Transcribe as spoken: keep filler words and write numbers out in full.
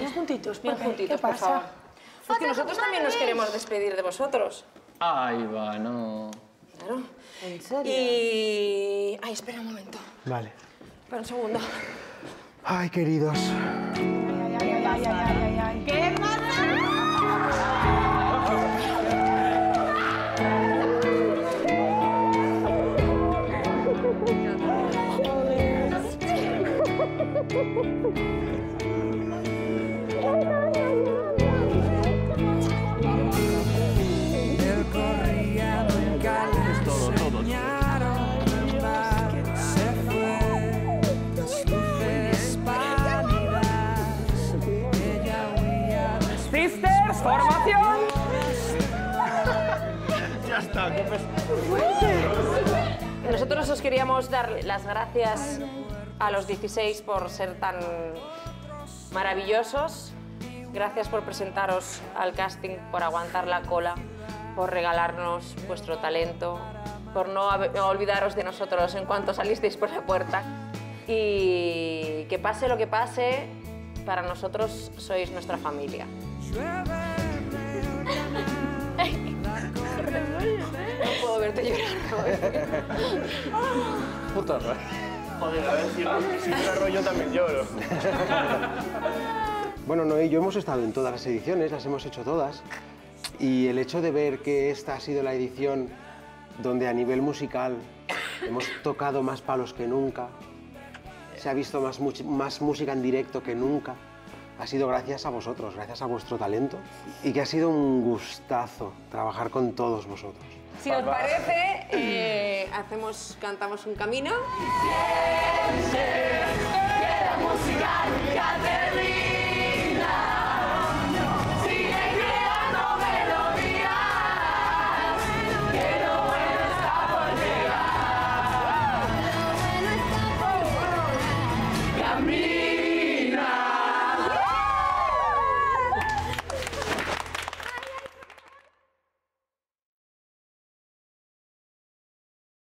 Bien juntitos, Bien Pepe. juntitos, ¿Qué por pasa? favor. Es que nosotros también nos queremos despedir de vosotros. Ay, va, no. Claro. ¿En serio? Y... Ay, espera un momento. Vale. Espera un segundo. Ay, queridos. Ay, ay, ay, ay, ay, ay. ¿Qué Sisters, formación. Ya está, qué pes... Nosotros os queríamos dar las gracias a los dieciséis por ser tan maravillosos. Gracias por presentaros al casting, por aguantar la cola, por regalarnos vuestro talento, por no olvidaros de nosotros en cuanto salisteis por la puerta. Y que pase lo que pase, para nosotros sois nuestra familia. No puedo verte llorar. Puta raya. Joder, a ver si, si lloro yo también lloro. Bueno, Noé y yo hemos estado en todas las ediciones, las hemos hecho todas. Y el hecho de ver que esta ha sido la edición donde a nivel musical hemos tocado más palos que nunca, se ha visto más, más música en directo que nunca, ha sido gracias a vosotros, gracias a vuestro talento. Y que ha sido un gustazo trabajar con todos vosotros. Si os parece, eh, hacemos, cantamos un camino.